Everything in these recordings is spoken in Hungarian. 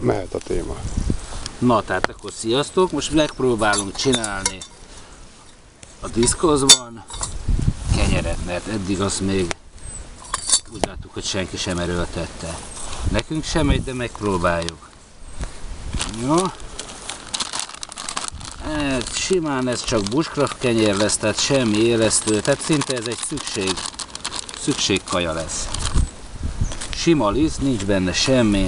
Mehet a téma. Na, tehát akkor sziasztok! Most megpróbálunk csinálni a diszkoszban kenyeret, mert eddig azt még úgy láttuk, hogy senki sem erőltette. Nekünk sem megy, de megpróbáljuk. Jó? Simán ez csak bushcraft kenyér lesz, tehát semmi élesztő, tehát szinte ez egy szükségkaja lesz. Sima liszt, nincs benne semmi.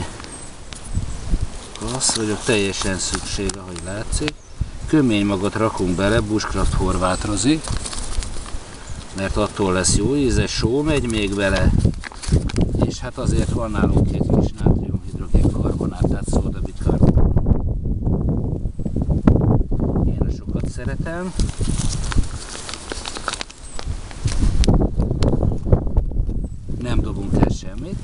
Azt vagyok, teljesen szükség, ahogy látszik. Kömény magot rakunk bele, bushcraft horvátrozik, mert attól lesz jó íze, só megy még bele, és hát azért van nálunk egy kis nátriumhidrogén-karbonát, tehát szódabikarbonát. Én sokat szeretem. Nem dobunk el semmit.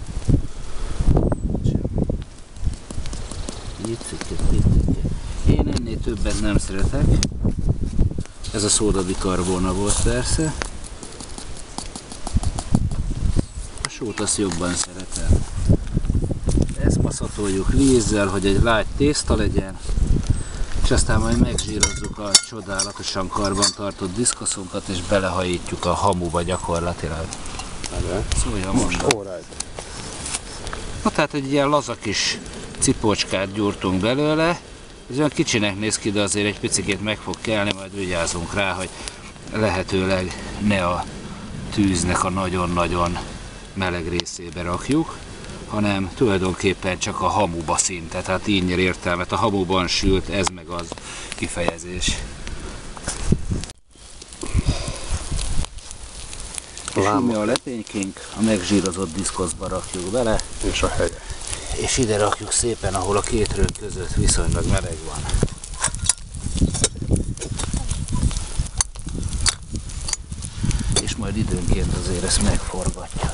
Én ennél többet nem szeretek. Ez a szódabikarbóna volt persze. A sót azt jobban szeretem. Ezt maszatoljuk vízzel, hogy egy lágy tészta legyen. És aztán majd megzsírozzuk a csodálatosan karbantartott diszkoszunkat, és belehajítjuk a hamuba gyakorlatilag. Szóval most. Na tehát egy ilyen laza kis cipócskát gyúrtunk belőle. Ez olyan kicsinek néz ki, de azért egy picikét meg fog kelni, majd vigyázzunk rá, hogy lehetőleg ne a tűznek a nagyon-nagyon meleg részébe rakjuk, hanem tulajdonképpen csak a hamuba szinte, tehát így nyer értelmet, a hamuban sült, ez meg az kifejezés. És mi a lepénykénk, a megzsírozott diszkoszba rakjuk bele. És a helye. És ide rakjuk szépen, ahol a két rög között viszonylag meleg van. És majd időnként azért ezt megforgatjuk.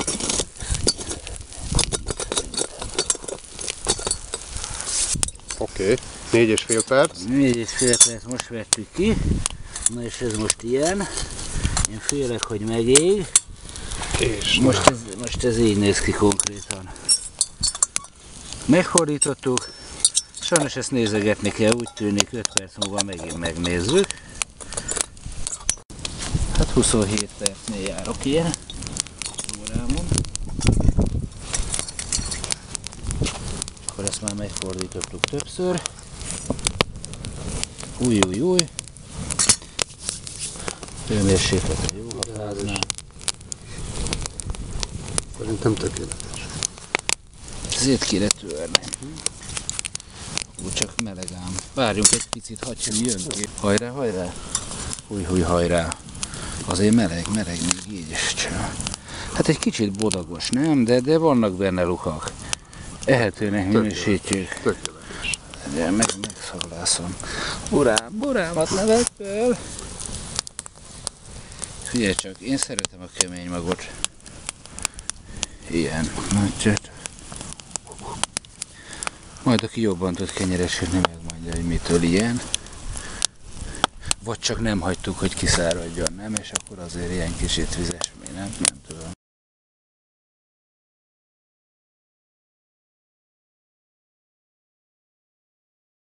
Oké, 4,5 perc. 4,5 perc most vettük ki. Na és ez most ilyen. Én félek, hogy megég. És most ez így néz ki konkrétan. Megfordítottuk. Sajnos ezt nézegetni kell, úgy tűnik 5 perc múlva megint megnézzük. Hát 27 percnél járok én. Órámon. Akkor ezt már megfordítottuk többször. Új. Hőmérsékletre jó hatáznál. Szerintem tökéletes. Ezért kéne törni. Úgy csak meleg ám. Várjunk egy picit, hadd sem jön ki. Hajrá! Húj, hajrá! Azért meleg még így is csak. Hát egy kicsit bodagos, nem? De vannak benne lukak. Ehetőnek minősítjük. Tökéletes. De megszaglászom. Borámat ne vedd fel! Figyelj csak, én szeretem a kemény magot. Ilyen. Majd aki jobban tud kenyeresíteni, megmondja, hogy mitől ilyen. Vagy csak nem hagytuk, hogy kiszáradjon, nem? És akkor azért ilyen kicsit vizes, nem tudom.